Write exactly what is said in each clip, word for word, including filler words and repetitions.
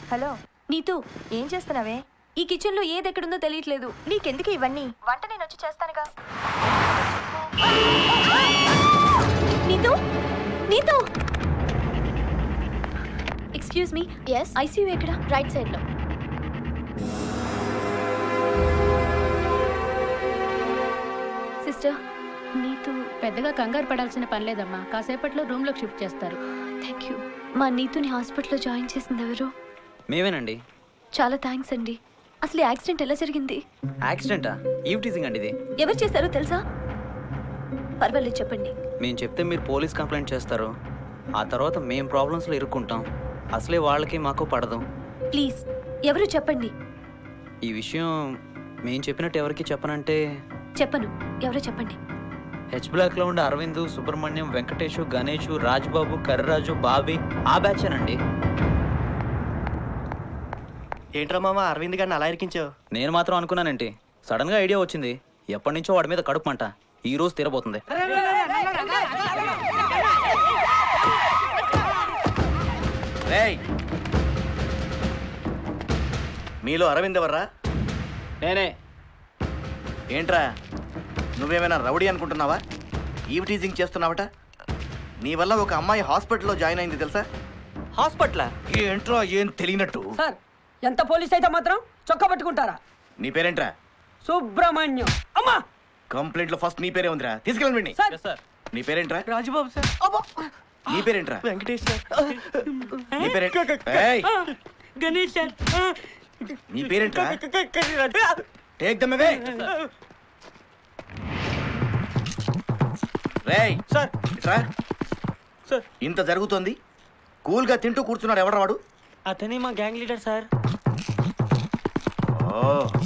Hello Neetu, ఏం చేస్తున్నావే? ఈ కిచెన్ లో ఏది ఎక్కడుందో తెలియట్లేదు. నీకెందుకు ఇవన్నీ? వంట నేను వచ్చి చేస్తానుగా. Neetu, Neetu, excuse me. Yes. ICU ఎక్కడ? రైట్ సైడ్ లో. సిస్టర్, నీతూ పెద్దగా కంగారు పడాల్సిన పని లేదమ్మా. కాసేపట్లో రూమ్ లోకి షిఫ్ట్ చేస్తారు. Thank you. మా నీతుని హాస్పిటల్లో జాయిన్ చేసింది ఎవరు? మేమేనండి. చాలా థ్యాంక్స్ అండి. అసలు యాక్సిడెంట్ ఎలా జరిగింది? యాక్సిడెంటా? ఈవ్ టీజింగ్ అండి ఇది. ఎవరు చేశారో తెలుసా? పర్వాలేదు చెప్పండి. మేము చెప్తే మీరు పోలీస్ కంప్లైంట్ చేస్తారు. ఆ తర్వాత మేము ప్రాబ్లమ్స్లో ఇరుక్కుంటాం. అసలే వాళ్ళకి మాకు పడదు. ప్లీజ్ ఎవరు చెప్పండి. ఈ విషయం మేము చెప్పినట్టు ఎవరికి చెప్పనంటే? చెప్పను. ఎవరో చెప్పండి. హెచ్ బ్లాక్లో ఉండే అరవింద్, సుబ్రహ్మణ్యం, వెంకటేష్, గణేష్, రాజ్బాబు, కర్రాజు, బాబీ, ఆ బ్యాచేనండి. ఏంట్రా మామ అరవింద్ గారిని అలా ఇరికించావు? నేను మాత్రం అనుకున్నానంటే సడన్ గా ఐడియా వచ్చింది. ఎప్పటి నుంచో వాడి మీద కడుపు మంట. ఈ రోజు తీరబోతుంది. మీలో అరవింద్ ఎవర్రా? నేనే. ఏంట్రా నువ్వేమైనా రౌడీ అనుకుంటున్నావా? ఈవ్ టీజింగ్ చేస్తున్నావట. నీ వల్ల ఒక అమ్మాయి హాస్పిటల్లో జాయిన్ అయింది తెలుసా? హాస్పిటలా? ఏంట్రా ఏం తెలియనట్టు? సార్, ఎంత పోలీస్ అయితే మాత్రం చొక్కా పట్టుకుంటారా? నీ పేరేంట్రా? సుబ్రహ్మణ్యం. అమ్మా, కంప్లైంట్ లో ఫస్ట్ నీ పేరే ఉందిరా. తీసుకెళ్ళండి. సార్. నీ పేరేంట్రా? రాజుబాబు సార్. నీ పేరేంట్రా? వెంకటేష్ సార్. నీ పేరేంట్రా? ఏయ్, గణేష్ సార్. నీ పేరేంట్రా? టేక్ దమ్ అవే. రేయ్ సార్. ఇట్రా. సార్. ఇంత జరుగుతోంది, కూల్ గా తింటూ కూర్చున్నాడు ఎవడ్రా వాడు? అతనే మా గ్యాంగ్ లీడర్ సార్. ఓ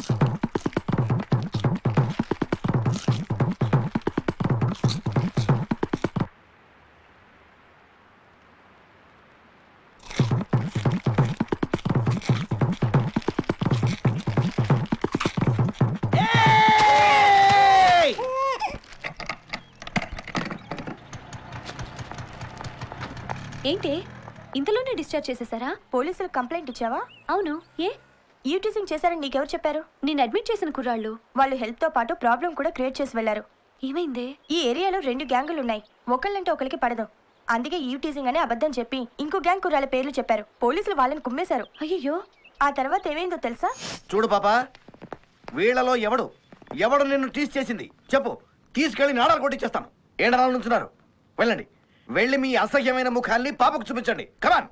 ఏంటి ఇంతలోనే డిశ్చార్జ్ చేసేసారా? పోలీసులకు కంప్లైంట్ ఇచ్చావా? అవును. ఏ ఈవ్ టీజింగ్ చేశారని నీకెవరు చెప్పారు? నేను అడ్మిట్ చేసిన కుర్రాళ్ళు. వాళ్ళు హెల్త్ తో పాటు ప్రాబ్లం కూడా క్రియేట్ చేసి వెళ్లారు. ఏమైంది? ఈ ఏరియాలో రెండు గ్యాంగులు ఉన్నాయి. ఒకళ్ళంటే ఒకరికి పడదు. అందుకే ఈవ్ టీజింగ్ అనే అబద్ధం చెప్పి ఇంకో గ్యాంగ్ కుర్రాళ్ళ పేర్లు చెప్పారు. పోలీసులు వాళ్ళని కుమ్మేశారు. అయ్యో, ఆ తర్వాత ఏమైందో తెలుసా? చూడు పాపా, వీళ్ళలో ఎవడు ఎవడు నిన్ను టీస్ చేసింది చెప్పు. తీసుకెళ్లి నాడాలు కొట్టించేస్తాను. ఏడాల నుంచున్నారు. వెళ్ళండి. వెళ్ళి మీ అసహ్యమైన ముఖాన్ని పాపకు చూపించండి. కమాన్.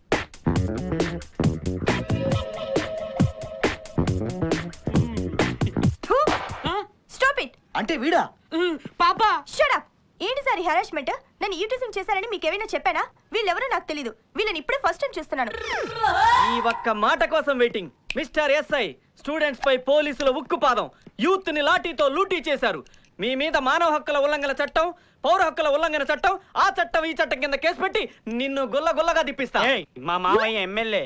Stop it. అంటే వీడా? పాపా, షట్ అప్. ఏంటి సార్ ఈ హెరాస్మెంట్? నన్ను ఈవ్ టీజింగ్ చేశారని మీకేమైనా చెప్పానా? వీళ్ళెవరో నాకు తెలీదు. వీళ్ళని ఇప్పుడే ఫస్ట్ టైం చూస్తున్నాను. ఈ ఒక్క మాట కోసం వెయిటింగ్. మిస్టర్ ఎస్ఐ, స్టూడెంట్స్ పై పోలీసుల ఉక్కుపాదం. యూత్ ని లాఠీతో లూటీ చేశారు. మీ మీద మానవ హక్కుల ఉల్లంఘన చట్టం, పౌర హక్కుల ఉల్లంఘన చట్టం, ఆ చట్టం ఈ చట్టం కింద కేసు పెట్టి నిన్ను గుల్ల గుల్లగా తిప్పిస్తా. మా మామయ్య ఎమ్మెల్యే.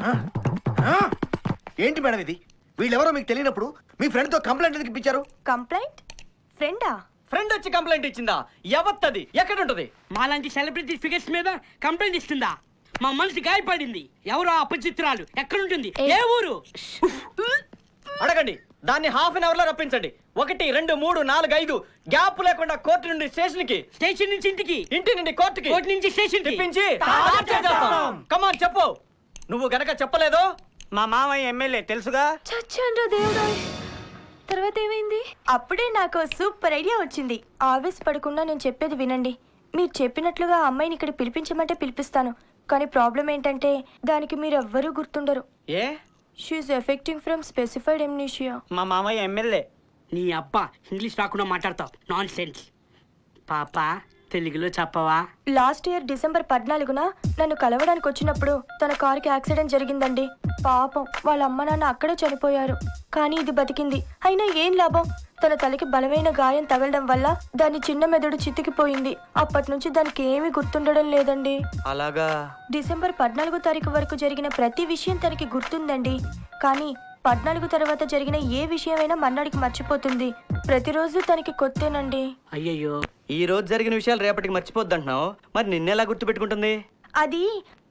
ఏంటి మేడం ఇది? వీళ్ళెవరో మీకు తెలియనప్పుడు మీ ఫ్రెండ్ తో కంప్లైంట్ ఎందుకు ఇప్పించారు? కంప్లైంట్? ఫ్రెండా? ఫ్రెండ్ వచ్చి కంప్లైంట్ ఇచ్చిందా? ఎవత్తది? ఎక్కడుంటది? మాలాంటి సెలబ్రిటీ ఫిగర్స్ మీద కంప్లైంట్ ఇస్తుందా? మా మనసు గాయపడింది. ఎవరో అపచిత్రాలు. ఎక్కడుంటుంది? ఏ ఊరు? అడగండి. దాన్ని హాఫ్ అన్ అవర్ లో రప్పించండి. ఒకటి, రెండు, మూడు, నాలుగు, ఐదు గ్యాప్ లేకుండా కోర్టు నుండి స్టేషన్ కి, స్టేషన్ నుంచి ఇంటికి, ఇంటి నుండి కోర్టుకి, కోర్టు నుంచి స్టేషన్ తిప్పించి కమాన్ చెప్పు. నువ్వు గనక చెప్పలేదు, మా మామయ్య ఎమ్మెల్యే తెలుసుగా. చచ్చాన్రా దేవుడా. తర్వాత ఏమైంది? అప్పుడే నాకు సూపర్ ఐడియా వచ్చింది. ఆవేశపడకుండా నేను చెప్పేది వినండి. మీరు చెప్పినట్లుగా ఆ అమ్మాయిని ఇక్కడ పిలిపించమంటే పిలిపిస్తాను. కానీ ప్రాబ్లం ఏంటంటే దానికి మీరు ఎవ్వరూ గుర్తుండరు. ఏ? She is affecting from specified amnesia. మా మామయ్య ఎమ్మెల్యే. నీ అబ్బా ఇంగ్లీష్ రాకుండా మాట్లాడతావు. Nonsense. పాప తెలుగులో చెప్పవా? లాస్ట్ ఇయర్ డిసెంబర్ పద్నాలుగున నన్ను కలవడానికి వచ్చినప్పుడు తన కారుకి యాక్సిడెంట్ జరిగిందండి. పాపం వాళ్ళ అమ్మ నాన్న అక్కడే చనిపోయారు. కానీ ఇది బతికింది. అయినా ఏం లాభం? తన తలకి బలమైన గాయం తగలడం వల్ల దాని చిన్న మెదడు చితికిపోయింది. అప్పటి నుంచి దానికి ఏమీ గుర్తుండడం లేదండి. అలాగా? డిసెంబర్ పద్నాలుగో తారీఖు వరకు జరిగిన ప్రతి విషయం తనకి గుర్తుందండి. కానీ పద్నాలుగు తర్వాత జరిగిన ఏ విషయమైనా మన్నాడికి మర్చిపోతుంది. ప్రతిరోజు తనకి కొత్తేనండి. అయ్యయ్యో, ఈ రోజు జరిగిన విషయాలు రేపటికి మర్చిపోద్దు అంటున్నావు. మరి నిన్నెలా గుర్తు పెట్టుకుంటుంది? అది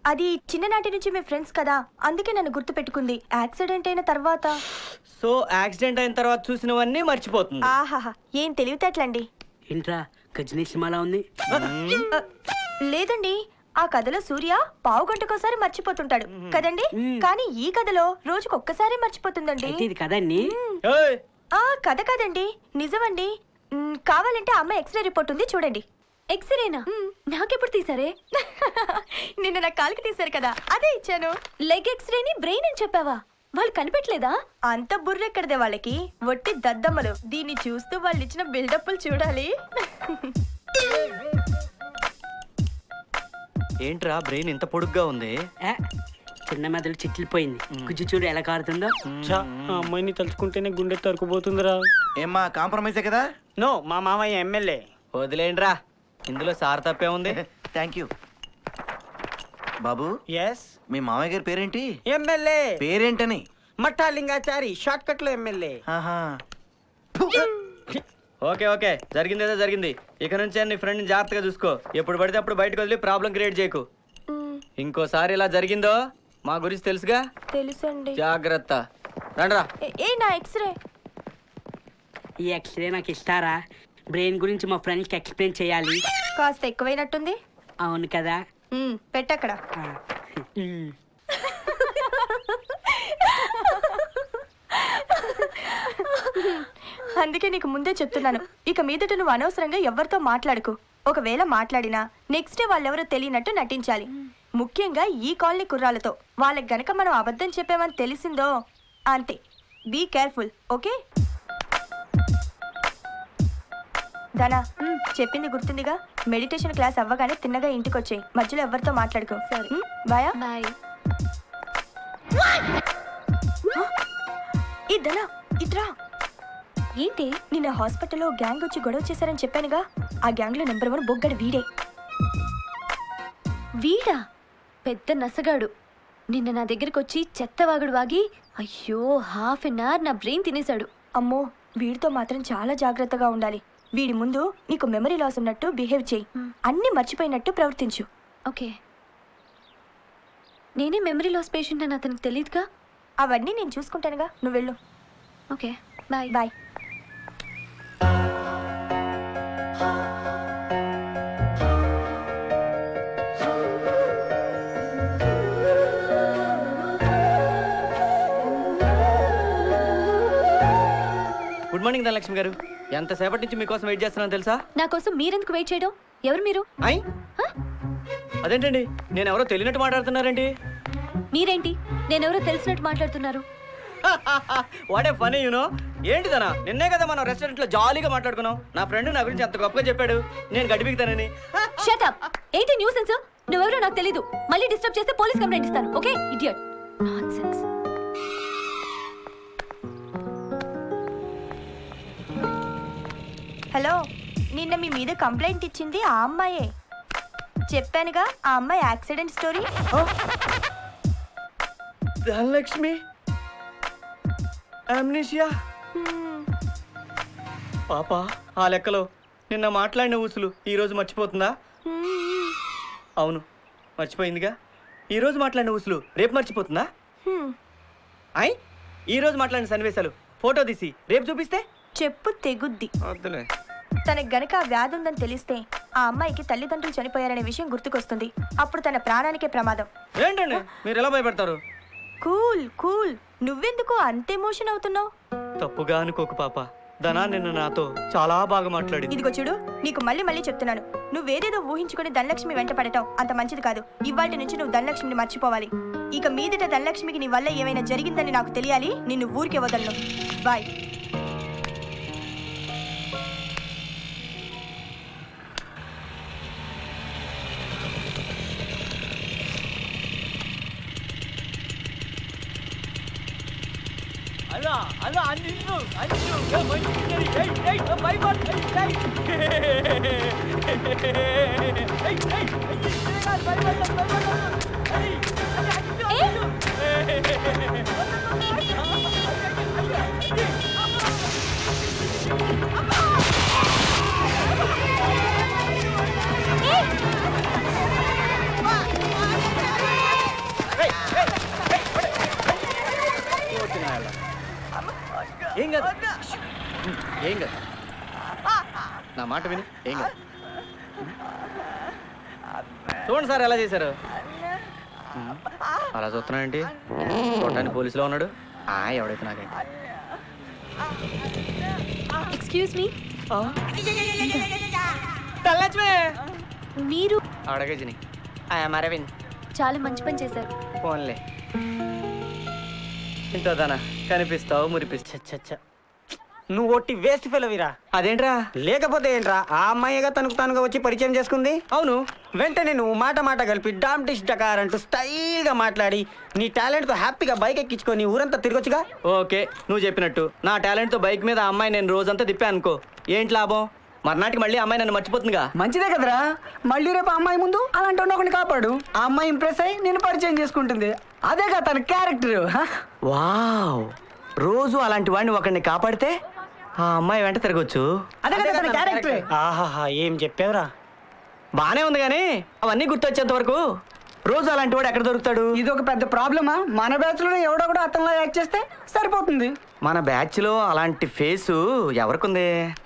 అది చిన్ననాటి నుంచి మీ ఫ్రెండ్స్ కదా, అందుకే నన్ను గుర్తు పెట్టుకుంది. యాక్సిడెంట్ అయిన తర్వాత సో యాక్సిడెంట్ అయిన తర్వాత చూసినవన్నీ మర్చిపోతుంది. ఆహాహా, ఏం తెలివితేటలండి. ఏంట్రా గజనీ సినిమాలా ఉంది? ఆ, లేదండి, ఆ కథలో సూర్య పావు గంటకోసారి మర్చిపోతుంటాడు కదండి, కానీ ఈ కథలో రోజుకు ఒక్కసారి మర్చిపోతుందండి. అయితే ఇది కదండి. ఏయ్, ఆ కథ కాదండి, నిజమండి. మ్, కావాలంటే అమ్మ ఎక్స్రే రిపోర్ట్ ఉంది, చూడండి. ఎక్స్రేనా? నాకెప్పుడు తీసారే? నిన్న నా కాలికి తీసారు కదా, అదే ఇచ్చాను. లెగ్ ఎక్స్రేని బ్రెయిన్ అని చెప్పావా? వాళ్ళు కనిపెట్టలేదా? అంత బుర్రెక్కడదే వాళ్ళకి, వట్టి దద్దమ్మలు. దీన్ని చూస్తూ వాళ్ళు ఇచ్చిన బిల్డప్లు చూడాలి. ఏంట్రా బ్రెయిన్ ఇంత పొడుగ్గా ఉంది? ఏ, చిన్న మెదడు చిట్లిపోయింది. గుజ్జు చూడు ఎలా కారుతుందో. ఛా, ఆ అమ్మాయిని తలుచుకుంటేనే గుండె తరుకుపోతుందిరా. ఏమ్మా కాంప్రమైజే కదా? నో, మా మామయ్య ఎమ్మెల్యే. వదిలేండ్రా, ఇందులో సార్ తప్పే ఉంది. థ్యాంక్ యూ బాబు. ఎస్, మీ మామయ్య గారి పేరేంటి? ఎమ్మెల్యే పేరేంటని? మఠాలింగాచారి, షార్ట్ కట్ లో ఎమ్మెల్యే. ఆహా. ఓకే ఓకే, జరిగిందేదో జరిగింది. ఇక నుంచి నీ ఫ్రెండ్ జాగ్రత్తగా చూసుకో. ఎప్పుడు పడితే అప్పుడు బయటకు వదిలి ప్రాబ్లం క్రియేట్ చేయకు. ఇంకోసారి ఇలా జరిగిందో మా గురించి తెలుసుగా, తెలుసండి. జాగ్రత్త. రండ్రా. ఏ- ఏ నా ఎక్స్రే? ఈ ఎక్స్రే నాకు ఇస్తారా? బ్రెయిన్ గురించి మా ఫ్రెండ్స్కి ఎక్స్ప్లెయిన్ చేయాలి. కాస్త ఎక్కువైనట్టుంది. అవును కదా. మ్, పెట్టక్కడ. ఆ. ఉమ్. అందుకే నీకు ముందే చెప్తున్నాను, ఇక మీదట నువ్వు అనవసరంగా ఎవరితో మాట్లాడుకు. ఒకవేళ మాట్లాడినా నెక్స్ట్ డే వాళ్ళెవరో తెలియనట్టు నటించాలి. ముఖ్యంగా ఈ కాలనీ కుర్రాలతో. వాళ్ళకి గనక మనం అబద్ధం చెప్పామని తెలిసిందో అంతే. Be careful, okay? ధనా, చెప్పింది గుర్తుందిగా? మెడిటేషన్ క్లాస్ అవ్వగానే తిన్నగా ఇంటికి వచ్చేయి. మధ్యలో ఎవరితో మాట్లాడుకో. మ్, బాయా? బాయ్. ఈ ధనా, ఇట్రా. ఏంటి, నిన్న హాస్పిటల్లో గ్యాంగ్ వచ్చి గొడవ చేశారని చెప్పానుగా? ఆ గ్యాంగ్ లో నెంబర్ వన్ బొగ్గడు వీడే. వీడా? పెద్ద నసగాడు. నిన్న నా దగ్గరికి వచ్చి చెత్తవాగుడు వాగి అయ్యో హాఫ్ అన్ అవర్ నా బ్రెయిన్ తినేశాడు. అమ్మో, వీడితో మాత్రం చాలా జాగ్రత్తగా ఉండాలి. వీడి ముందు నీకు మెమరీ లాస్ ఉన్నట్టు బిహేవ్ చేయి. అన్ని మర్చిపోయినట్టు ప్రవర్తించు. ఓకే. నేనే మెమరీ లాస్ పేషెంట్ అని అతనికి తెలియదుగా. అవన్నీ నేను చూసుకుంటానుగా, నువ్వు వెళ్ళు. Okay, bye. Bye. Good morning Dhanalakshmi గారు. ఎంతసేపటి నుంచి మీకోసం వెయిట్ చేస్తున్నాను తెలుసా? నా కోసం మీరెందుకు వెయిట్ చేయడం? ఎవరు మీరు? అయ్ అదేంటండి, నేను ఎవరో తెలియనట్టు మాట్లాడుతున్నారండి. మీరేంటి నేనెవరో తెలిసినట్టు మాట్లాడుతున్నారు? What a funny you know. ఏంటిదనా, నిన్నే కదా మనం రెస్టారెంట్ లో జాలీగా మాట్లాడుకున్నాం. నా ఫ్రెండ్ నా గురించి అంత గొప్పగా చెప్పాడు, నేను గడిపిస్తానని. Shut up. ఏంటి న్యూసెన్స్? నువ్వెవరో నాకు తెలీదు. మళ్ళీ డిస్టర్బ్ చేస్తే పోలీస్ కంప్లైంట్ ఇస్తాను. Okay idiot. నాన్సెన్స్. హలో, నిన్న మీ మీద కంప్లైంట్ ఇచ్చింది ఆ అమ్మాయే. చెప్పానుగా ఆ అమ్మాయి యాక్సిడెంట్ స్టోరీ. ధనలక్ష్మి అమ్నీషియా పాప. ఆ లెక్కలో నిన్న మాట్లాడిన ఊసులు ఈ రోజు మర్చిపోతుందా? అవును, మర్చిపోయిందిగా. ఈ రోజు మాట్లాడిన ఊసులు రేపు మర్చిపోతుందా? అయ్ ఈ రోజు మాట్లాడిన సన్నివేశాలు ఫోటో తీసి రేపు చూపిస్తే చెప్పు తెగుద్ది. వద్దులే. తనకు గనక ఆ వ్యాధి ఉందని తెలిస్తే ఆ అమ్మాయికి తల్లిదండ్రులు చనిపోయారనే విషయం గుర్తుకొస్తుంది. అప్పుడు తన ప్రాణానికే ప్రమాదం. ఏంటండి మీరు ఎలా భయపడతారు? Cool cool. నువ్వెందుకు అంత ఎమోషన్ అవుతున్నావు? తప్పుగా అనుకోకు పాప. ధనా నిన్న నాతో చాలా బాగా మాట్లాడింది. ఇదిగో చూడు, నీకు మళ్ళీ మళ్ళీ చెప్తున్నాను, నువ్వేదేదో ఊహించుకుని ధనలక్ష్మి వెంట పడటం అంత మంచిది కాదు. ఇవాటి నుంచి నువ్వు ధనలక్ష్మిని మర్చిపోవాలి. ఇక మీదట ధనలక్ష్మికి నీ వల్ల ఏమైనా జరిగిందని నాకు తెలియాలి. నిన్ను ఊరికే వదలను. బాయ్. అలా అలా అన్నిండు అన్నిండు మంచి ఏయ్ ఏయ్ బై బాల్ ఏయ్ ఏయ్ ఏయ్ ఏయ్ బై బాల్ బై బాల్ ఏయ్ ఏ ఏం కాదు ఏం కాదు నా మాట విని ఏం కాదు. చూడండి సార్ ఎలా చేశారు. అలా చూస్తున్నానండి, చూడటానికి పోలీసులో ఉన్నాడు. ఆ ఎవడైతే నాకేంటి. ఎక్స్క్యూజ్ మీ, మీరు అడగజిని అరవింద్ చాలా మంచి పని చేశారు. ఫోన్లే ఇంతోదానా కనిపిస్తావు మురిపిస్తా. నువ్వు ఒట్టి వేస్ట్ ఫెలోవిరా. అదేంట్రా? లేకపోతే ఏంట్రా, ఆ అమ్మాయిగా తనకు తానుగా వచ్చి పరిచయం చేసుకుంది. అవును, వెంటనే నువ్వు మాట మాట కలిపి డామ్ డిష్ డకార్ అంటూ స్టైల్ గా మాట్లాడి నీ టాలెంట్ తో హ్యాపీగా బైక్ ఎక్కించుకొని ఊరంతా తిరగొచ్చుగా. ఓకే, నువ్వు చెప్పినట్టు నా టాలెంట్ తో బైక్ మీద ఆ అమ్మాయి నేను రోజంతా తిప్పాను అనుకో, ఏంటి లాభం? మర్నాటికి మళ్ళీ అమ్మాయి నన్ను మర్చిపోతుందిగా. మంచిదే కదరా, మళ్ళీ రేపు ఆ అమ్మాయి ముందు అలాంటి ఒకటి కాపాడు. ఆ అమ్మాయి ఇంప్రెస్ అయ్యి నేను పరిచయం చేసుకుంటుంది. అదేగా తన క్యారెక్టర్. వావ్, రోజు అలాంటి వాడిని ఒకరిని కాపాడితే ఆ అమ్మాయి వెంట తిరగొచ్చు. అదే కదా తన క్యారెక్టర్. ఆహాహా, ఏం చెప్పావురా. బానే ఉంది కానీ అవన్నీ గుర్తొచ్చేంత వరకు రోజు అలాంటి వాడు ఎక్కడ దొరుకుతాడు? ఇది ఒక పెద్ద ప్రాబ్లమా? మన బ్యాచ్ లో ఎవడో కూడా అతనిలా యాక్ట్ చేస్తే సరిపోతుంది. మన బ్యాచ్ లో అలాంటి ఫేసు ఎవరికుంది?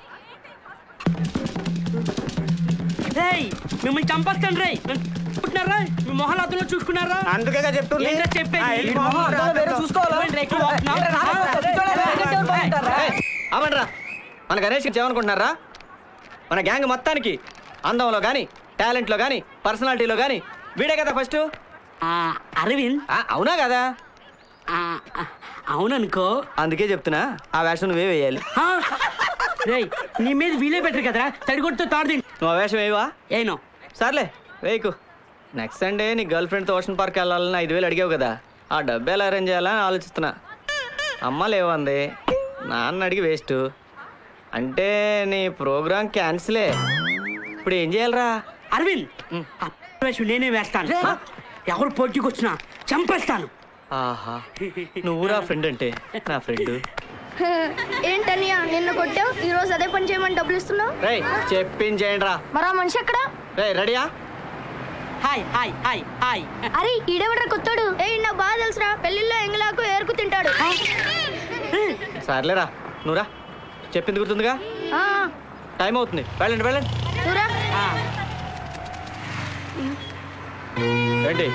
రేయ్ మిమ్మల్ని చంపేస్తాను రేయ్. పుట్టినారా మీ మొహాలు అతను చూసుకున్నారా? అందుకే చెప్తుంది. ఏంటో చెప్పేది? ఆ, వెళ్ళి మొహం అద్దంలో వేరే చూసుకోవాలా? ఏంటి ఎక్కువ వాగుతున్నావ్? ఏంటి రా, రా, రా, కూర్చోలే, ఏయ్, అవ్వండ్రా. మన గణేష్కి ఏమనుకుంటున్నారా? మన గ్యాంగ్ మొత్తానికి అందంలో కానీ టాలెంట్లో కానీ పర్సనాలిటీలో కానీ వీడే కదా ఫస్ట్. ఆ, అరవింద్ అవునా కదా? ఆ, ఆ, అవుననుకో. అందుకే చెప్తున్నా, ఆ వేషం నువ్వే వేయాలి. ఆ, రేయ్ నీ మీద వీలే బెటర్ కదరా, తడిగొట్టుతో తాడు తిండి. నువ్వు ఆ వేషం వేయవా? ఏనో సర్లే వేయకు. నెక్స్ట్ సండే నీ గర్ల్ ఫ్రెండ్తో ఓషన్ పార్క్ వెళ్ళాలని ఐదు వేలు అడిగావు కదా, ఆ డబ్బు ఎలా అరేంజ్ చేయాలని ఆలోచిస్తున్నా. అమ్మ లేవంది, నాన్న అడిగి వేస్ట్. అంటే నీ ప్రోగ్రామ్ క్యాన్సిలే. ఇప్పుడు ఏం చేయాలరా? అరవింద్ ఆ వేషం నేనే వేస్తాను. ఎవరు పోటీకి వచ్చినా చంపేస్తాను. ఆహా, నువ్వురా ఫ్రెండ్ అంటే నా ఫ్రెండ్. ఏంటనియా నిన్ను కొట్టావు, ఈ రోజు అదే పని చేయమని డబ్బులు ఇస్తున్నావు. రేయ్ చెప్పించేయండి రా. మరి ఆ మనిషి ఎక్కడ? రేయ్ రెడీయా? Hi hi hi hi. అరే ఈడెవడ్రా కొత్తాడు? ఏ నా బాగా తెలుసురా, పెళ్లిలో ఎంగలాకు ఏరుకు తింటాడు. సర్లేరా, నువ్వురా. చెప్పింది గుర్తుందిగా? ఆ, టైం అవుతుంది, వెళ్ళండి వెళ్ళండి. నువ్వురా. ఏంటి?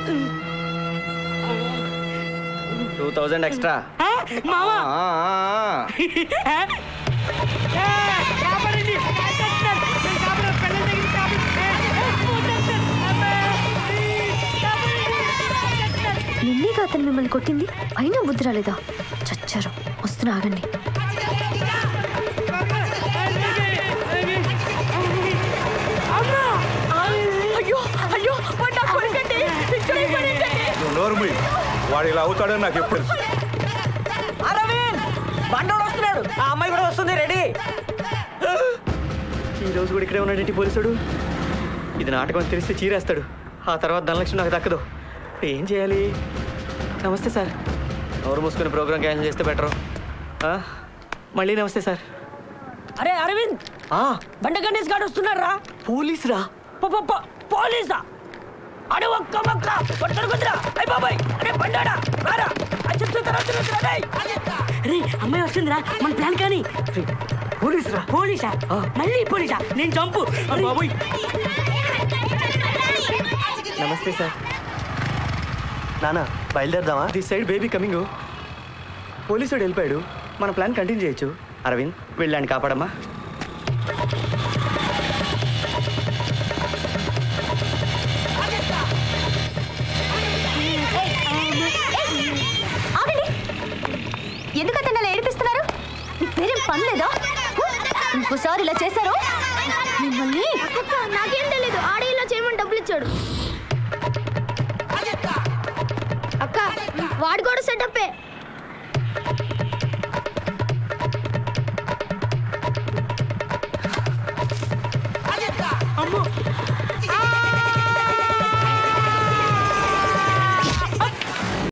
Two thousand extra. ఆ, మావా ఆ, ఆ, ఆ. ఆ, కాపాడండి. కాపాడుతున్నారు. నేను కాపాడు, పిల్లల దగ్గర కాపాడు. ఏ, పోతాను. అమ్మా. కాపాడండి. నిన్నేగా అతను మిమ్మల్ని కొట్టింది, అయినా బుద్ధి రాలేదా? చచ్చారు, వస్తున్నా ఆగండి. అయ్యో అయ్యో వాడు నా కొడుకండి. నువ్వు నోరు మూయి. వాడు ఇలా అవుతాడని నాకు ఎప్పుడు తెలుసు. అరవింద్, బండోడు వస్తున్నాడు. ఆ అమ్మాయి కూడా వస్తుంది, రెడీ. ఈ రోజు కూడా ఇక్కడే ఉన్నాడేంటి పోలీసుడు? ఇది నాటకం అని తెలిస్తే చీరేస్తాడు. ఆ తర్వాత ధనలక్ష్మి నాకు దక్కదు. ఏం చేయాలి? నమస్తే సార్. నోరు మూసుకుని ప్రోగ్రామ్ క్యాన్సిల్ చేస్తే బెటరు. మళ్ళీ నమస్తే సార్. అరే అరవింద్, బండ గణేష్ గారు వస్తున్నారు రా. పోలీస్ రా? పోలీసా? అడే ఒక్క ఒక్క కొట్టరు కుదరా. అయ్య బాబాయ్, అరే బండాడా రారా. అరే అమ్మాయి వస్తుందిరా, మన ప్లాన్ కానీ. పోలీస్ రా? పోలీసా? మళ్ళీ పోలీసా? నేను చంపు. బాబోయ్. నమస్తే సార్. నానా బయలుదేరదామా? This side baby coming. పోలీసుడు వెళ్ళిపోయాడు, మన ప్లాన్ కంటిన్యూ చేయొచ్చు. అరవింద్ వెళ్ళాను, కాపాడమ్మా. ఆగండి, ఎందుకు అతను అలా ఏడిపిస్తున్నారు? మీకు వేరే పని లేదా? ఇంకోసారి ఇలా చేశారు మిమ్మల్ని. నాకేం తెలీదు, ఆడే ఇలా చేయమని డబ్బులు ఇచ్చాడు. అక్క వాడు కూడా సెటప్పే.